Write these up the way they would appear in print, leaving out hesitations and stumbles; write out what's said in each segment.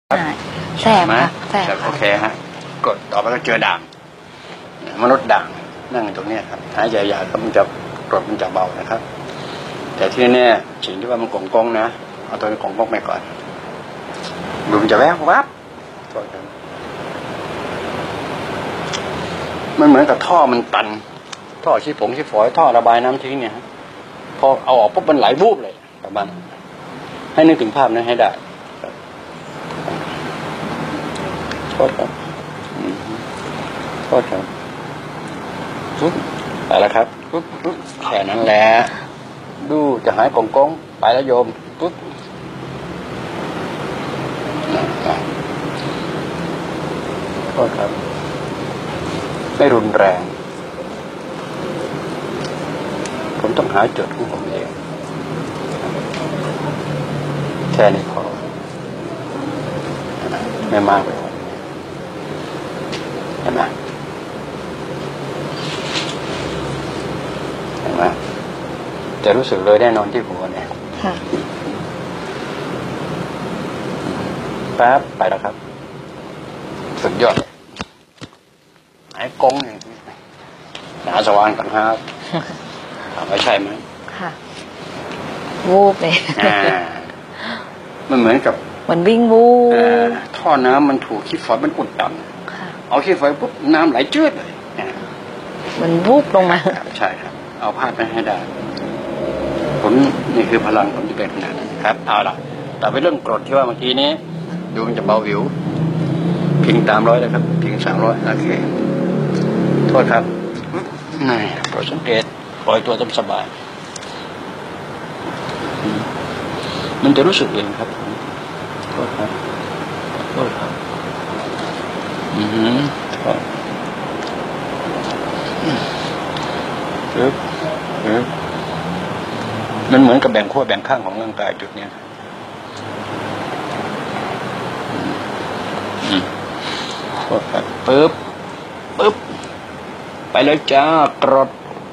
แสบค่ะแสบโอเคฮะกดต่อไปก็เจอด่างมนุษย์ด่างนั่งอยู่ตรงนี้ครับหายใจยาวก็มันจะกรดมันจะเบานะครับแต่ที่นี่สิ่งที่ว่ามันกงนะเอาตัวกงไปก่อนดูมันจะแวบวับมันเหมือนกับท่อมันตันท่อชี้ฝอยท่อระบายน้ำทิ้งเนี่ยพอเอาออกปุ๊บมันไหลวูบเลยประมาณให้นึกถึงภาพนั้นให้ได้โทษครับปุ๊บไปแล้วครับปุ๊บแค่นั้นแหละดูจะหายกงไปแล้วโยมปุ๊บโทษครับไม่รุนแรงผมต้องหาจุดของผมเองแค่นี้พอไม่มากเลยเห็นไหมจะรู้สึกเลยแน่นอนที่หัวเนี่ยแป๊บไปแล้วครับสุดยอดไอ้กงเนี่ยหนาสว่างต่างหากถามว่าใช่ไหมค่ะวูบเลยมันเหมือนกับมันวิ่งวูบท่อน้ำมันถูกขี้ฝอยมันอุดตันเอาขี้ฝอยปุ๊บน้ำไหลเจือดเลยมันวูบลงมาใช่ครับเอาพาดไปให้ได้ผมนี่คือพลังผมที่เป็นขนาดนั้นครับเอาล่ะแต่ไปเรื่องกรดที่ว่าเมื่อกี้นี้ดูมันจะเบาวิวพิง300เลยครับพิง300โอเคโทษครับนี่โปรดสังเกตปล่อยตัวตามสบายมันจะรู้สึกเองครับโทษครับมันเหมือนกับแบ่งขั้วแบ่งข้างของร่างกายจุดนี้โทษครับปึ๊บไปเลยจ้ากรด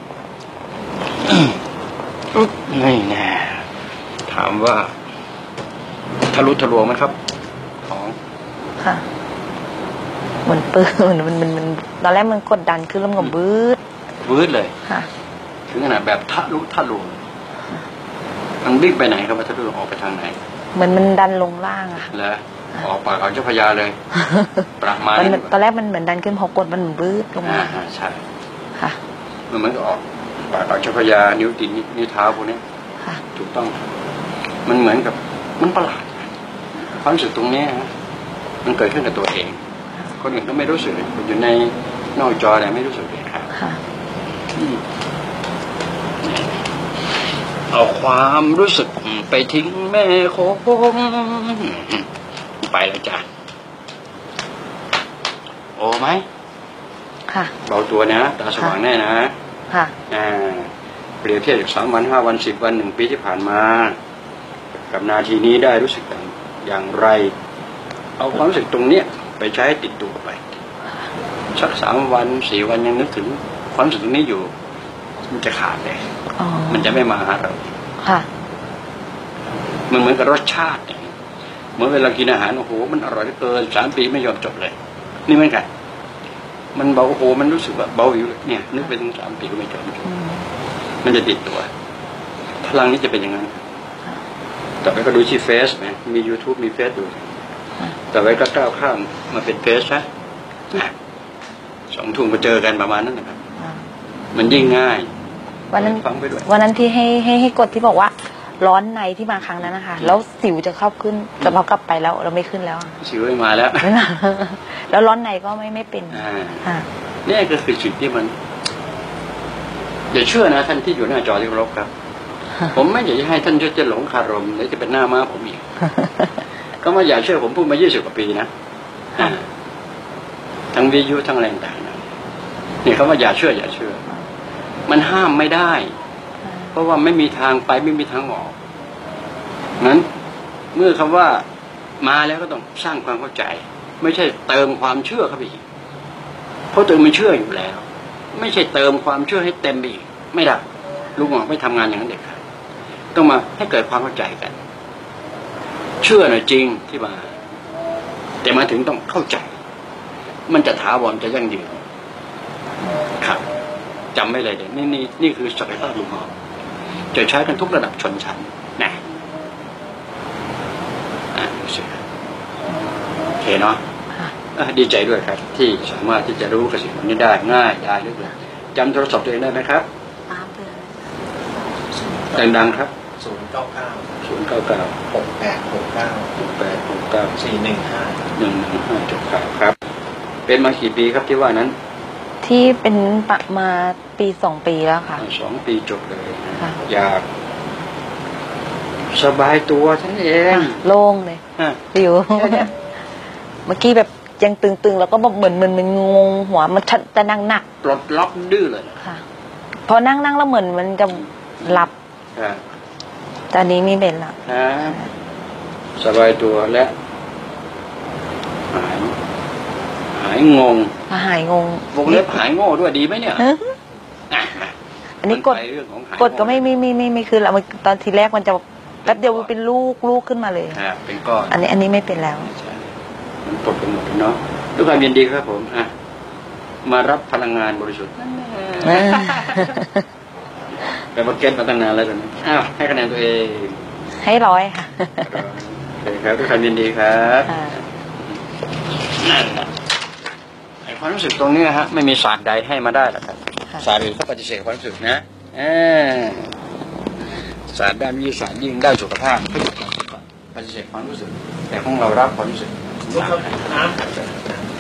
นี่แน่ถามว่าทะลุทะลวงไหมครับของค่ะมันปื้มันตอนแรกมันกดดันขึ้นแล้วมันก็บืดเลยค่ะถึงขนาดแบบทะลุทะลวงมันวิ่งไปไหนครับทะลุออกไปทางไหนเหมือนมันดันลงล่างอะแล้วออกปากอ่าวเจ้าพระยาเลยประมาณตอนแรกมันเหมือนดันขึ้นพอกดมันบืดลงมาใช่ค่ะมันเหมือนกับออกปากอ่าวเจ้าพระยานิ้วตีนนิ้วเท้าพวกนี้ถูกต้องมันเหมือนกับมันประหลาดความรู้สึกตรงนี้มันเกิดขึ้นกับตัวเองคนอื่นก็ไม่รู้สึกอยู่ในนอกจออะไรไม่รู้สึกเลยครับเอาความรู้สึกไปทิ้งแม่โคงไปแล้วจ้ะโอ้ไหมค่ะเบาตัวนะตาสว่างแน่นะค่ะเปรียบเทียบจาก3 วัน 5 วัน 10 วัน 1 ปีที่ผ่านมากับนาทีนี้ได้รู้สึกอย่างไรเอาความรู้สึกตรงเนี้ยไปใช้ติดตัวไปสัก3 วัน 4 วันยังนึกถึงความรู้สึกตรงนี้อยู่มันจะขาดเลยมันจะไม่มาหาเราค่ะมันเหมือนกับรสชาติเหมือนเวลากินอาหารโอ้โหมันอร่อยเหลือเกิน3 ปีไม่ยอมจบเลยนี่เหมือนกันมันเบาโอ้โหมันรู้สึกว่าเบาอยู่เนี่ยนึกไปถึง3 ปีก็ไม่จบมันจะติดตัวพลังนี้จะเป็นอย่างนั้นต่อไปก็ดูที่เฟซนะมี YouTube มีเฟซดูต่อไปก็ก้าวข้ามมาเป็นเฟซนะ2 ทุ่มมาเจอกันประมาณนั้นนะครับมันยิ่งง่ายวันนั้นที่ให้กดที่บอกว่าร้อนในที่มาครั้งนั้นนะคะแล้วสิวจะเข้าขึ้นแต่พอกลับไปแล้วเราไม่ขึ้นแล้วสิวไม่มาแล้วแล้วร้อนในก็ไม่เป็นนี่ก็คือสิ่งที่มันอย่าเชื่อนะท่านที่อยู่หน้าจอที่เคารพครับผมไม่อยากจะให้ท่านจะหลงคารมแล้วจะเป็นหน้าม้าผมอีกก็มาอย่าเชื่อผมพูดมา20 กว่าปีนะทั้งวิทยุทั้งแรงต่างนะนี่เขาว่าอย่าเชื่อมันห้ามไม่ได้เพราะว่าไม่มีทางไปไม่มีทางออกนั้นเมื่อคำว่ามาแล้วก็ต้องสร้างความเข้าใจไม่ใช่เติมความเชื่อเข้าไปอีกเพราะตัวมันเชื่ออยู่แล้วไม่ใช่เติมความเชื่อให้เต็มอีกไม่ได้ลูกหมอไม่ทำงานอย่างนั้นเด็กค่ะต้องมาให้เกิดความเข้าใจกันเชื่อหน่อยจริงที่มาแต่มาถึงต้องเข้าใจ มันจะถาวรจะยั่งยืนครับจำไม่เลยเด็กนี่คือศักยภาพลุงหอมจะใช้กันทุกระดับชนชั้นนะดูสิโอเคเนาะดีใจด้วยครับที่สามารถที่จะรู้กสิกรนี้ได้ง่ายได้ด้วยจำโทรศัพท์ตัวเองได้ไหมครับดังๆครับ099 6869 415 ครับเป็นมากี่ปีครับที่ว่านั้นที่เป็นมาปี2 ปีแล้วค่ะ 2 ปีจบเลยอยากสบายตัวท่านเองโล่งเลยอยู่เมื่อกี้แบบยังตึงๆแล้วก็แบบเหมือนมันงงหัวมันจะนั่งหนักปลดล็อกดื้อเลยค่ะพอนั่งแล้วเหมือนมันจะหลับตอนนี้มีเบนละสบายตัวและหายงงวงเล็บหายโง่ด้วยดีไหมเนี่ยอันนี้กดก็ไม่คือละตอนทีแรกมันจะแป๊บเดียวเป็นลูกขึ้นมาเลยเป็นก้อนอันนี้ไม่เป็นแล้วมันปลดไปหมดเนาะด้วยความยินดีครับผมมารับพลังงานบริสุทธิ์เป็นมาเก็ตมาตั้งนานแล้วตอนนี้ให้คะแนนตัวเองให้100ค่ะครับด้วยความยินดีครับความรู้สึกตรงนี้ฮะไม่มีศาสตร์ใดให้มาได้หรอกครับศาสตร์อื่นเขาปฏิเสธความรู้สึกนะศาสตร์ด้านวิทยาศาสตร์ยิ่งได้สุขภาพปฏิเสธความรู้สึกแต่ของเรารับความรู้สึก